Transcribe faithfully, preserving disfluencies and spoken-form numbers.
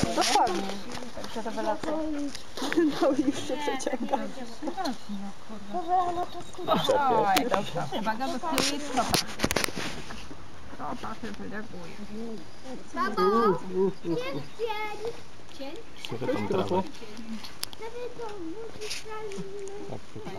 Dokładnie. Także rewelacja. No i już się przeciąga. Oj, dobra. Uwaga, bo tu jest kropa. Kropa się wyleguje. Mamo, jest cień. Że tam trawę. Cień.